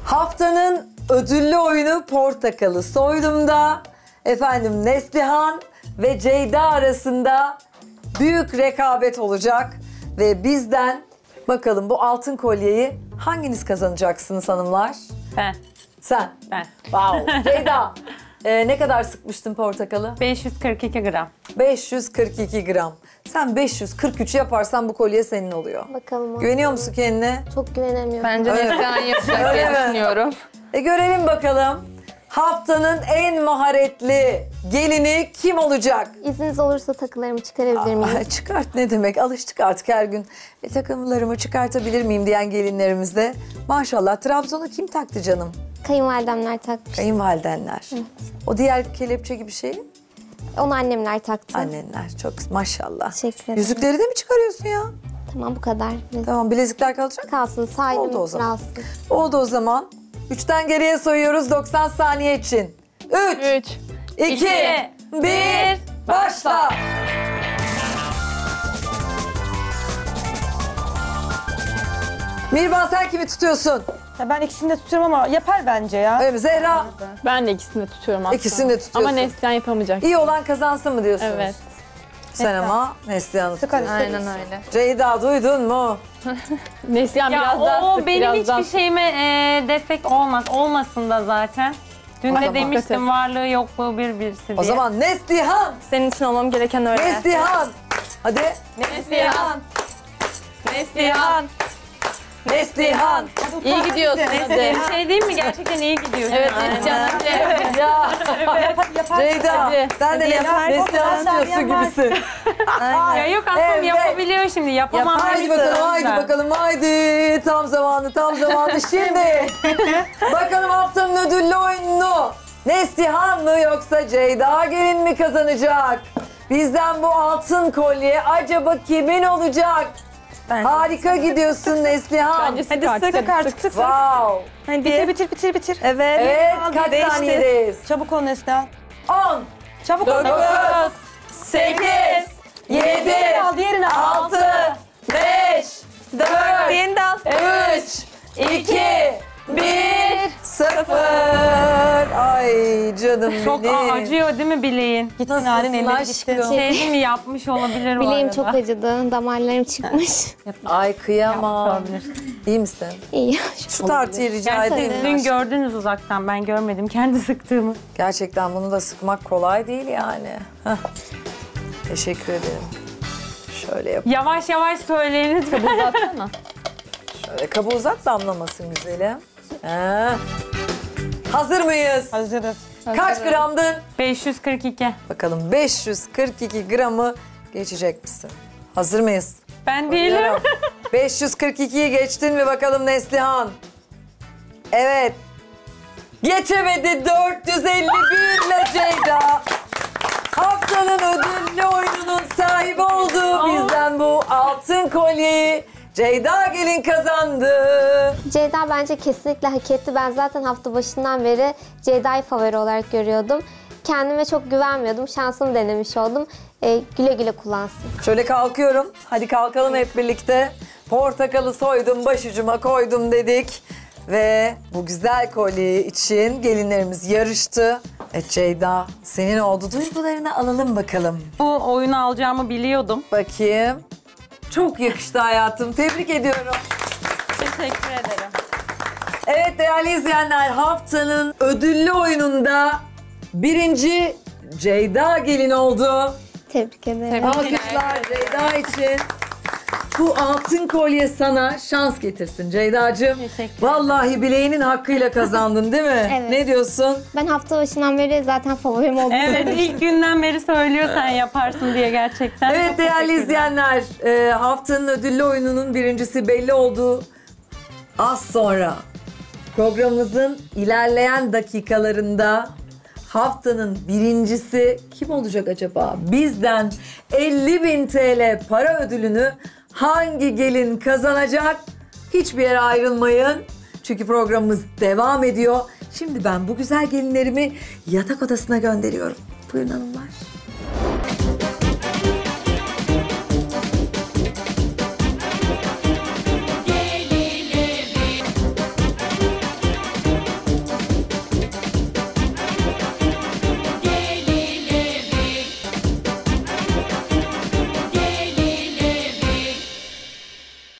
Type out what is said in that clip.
Haftanın ödüllü oyunu Portakalı Soydum'da efendim Neslihan ve Ceyda arasında büyük rekabet olacak ve bizden bakalım bu altın kolyeyi hanginiz kazanacaksınız hanımlar? Ben. Sen. Ben. Wow. Ceyda, ne kadar sıkmıştın portakalı? 542 gram. 542 gram. Sen 543 yaparsan bu kolye senin oluyor. Bakalım. Güveniyor musun kendine? Çok güvenemiyorum. Bence Öyle Neslihan yapacak Öyle diye mi? düşünüyorum. Görelim bakalım. Haftanın en maharetli gelini kim olacak? İzniniz olursa takılarımı çıkarabilir miyim? Çıkart ne demek? Alıştık artık her gün. Takımlarımı çıkartabilir miyim diyen gelinlerimiz de. Maşallah Trabzon'u kim taktı canım? Kayınvalidemler takmış. Kayınvalidenler. O diğer kelepçe gibi şey? Onu annemler taktı. Annenler. Çok maşallah. Teşekkür ederim. Yüzükleri de mi çıkarıyorsun ya? Tamam bu kadar. Tamam bilezikler kalacak. Kalsın Oldu o sahibim zaman. kalsın. Oldu o zaman. 3'ten geriye sayıyoruz 90 saniye için. 3, 3, 2, 1, başla. Mirvan sen kimi tutuyorsun? Ya ben ikisini de tutuyorum ama yapar bence ya. Öyle mi? Zehra Ben de ikisini de tutuyorum aslında. ikisini de tutuyorsun. Ama Neslihan yapamayacak. İyi olan kazansın mı diyorsunuz? Evet. Sen ama Neslihan'ı Sıkarız. tutuyorsun. Aynen öyle. Ceyda duydun mu? Neslihan Ya biraz daha o sık, benim biraz daha hiçbir şeyime destek olmaz. Olmasın da zaten. Dün Tamam. de demiştim varlığı yokluğu birisi diye. O zaman Neslihan! Senin için olmam gereken öyle. Neslihan! Hadi. Neslihan. Neslihan. Neslihan! İyi gidiyorsun hadi. Bir şey değil mi? Gerçekten iyi gidiyorsun. Evet yani. Neslihan hadi. Ya Yapar. Ceyda Hadi. sen de Hadi. Neslihan diyorsun gibisin. Ya yok aslında Evet. yapabiliyor şimdi. Yapamam. Haydi demiştim bakalım, haydi ben. bakalım, haydi. Tam zamanı, tam zamanı. Şimdi bakalım haftanın ödüllü oyununu Neslihan mı yoksa Ceyda gelin mi kazanacak? Bizden bu altın kolye acaba kimin olacak? Harika gidiyorsun Neslihan. Bence Hadi sık artık sık. Wow. Hadi. Bitir. Evet, kaç saniyedeyiz? Çabuk ol Neslihan. 10, Çabuk ol. 9, 8, 7, Al diğerini al. 6, 5, 4, Diğerini de al. 3, 2, 1, 0. Ay canım Çok benim. acıyor değil mi bileğin? Gittin Nasılsın halin elleri aşkım? gitti. Şey mi yapmış olabilir bu Bileğim arada. çok acıdı. Damarlarım çıkmış. Ay kıyamam. Olabilir. İyi misin? İyi. Şu tartıyı rica Gerçi edeyim. siz dün gördünüz uzaktan. Ben görmedim kendi sıktığımı. Gerçekten bunu da sıkmak kolay değil yani. Heh. Teşekkür ederim. Şöyle yap. Yavaş yavaş söyleyin lütfen. Uzatsana. Şöyle kabuğu uzat damlamasın güzelim. Heh. Hazır mıyız? Hazırız. Kaç gramdın? 542. Bakalım 542 gramı geçecek misin? Hazır mıyız? Ben değilim. 542'yi geçtin mi bakalım Neslihan? Evet. Geçemedi 451 ile Ceyda. Haftanın ödüllü oyununun sahibi oldu. Bizden bu altın kolyeyi Ceyda gelin kazandı. Ceyda bence kesinlikle hak etti. Ben zaten hafta başından beri Ceyda'yı favori olarak görüyordum. Kendime çok güvenmiyordum. Şansımı denemiş oldum. Güle güle kullansın. Şöyle kalkıyorum. Hadi kalkalım hep birlikte. Portakalı soydum, başucuma koydum dedik. Ve bu güzel kolye için gelinlerimiz yarıştı. Evet Ceyda, senin oldu. Duygularını alalım bakalım. Bu oyunu alacağımı biliyordum. Bakayım. Çok yakıştı hayatım. Tebrik ediyorum. Teşekkür ederim. Evet değerli izleyenler, haftanın ödüllü oyununda birinci Ceyda gelin oldu. Tebrik ederim. Alkışlar Ceyda için. Bu altın kolye sana şans getirsin Ceyda'cığım. Teşekkür Vallahi bileğinin hakkıyla kazandın değil mi? Evet. Ne diyorsun? Ben hafta başından beri zaten favorim oldu. Evet ilk günden beri söylüyor sen yaparsın diye gerçekten. Evet Çok değerli teşekkürler. izleyenler, haftanın ödüllü oyununun birincisi belli oldu. Az sonra programımızın ilerleyen dakikalarında haftanın birincisi kim olacak acaba? Bizden 50.000 TL para ödülünü hangi gelin kazanacak? Hiçbir yere ayrılmayın. Çünkü programımız devam ediyor. Şimdi ben bu güzel gelinlerimi yatak odasına gönderiyorum. Buyurun hanımlar.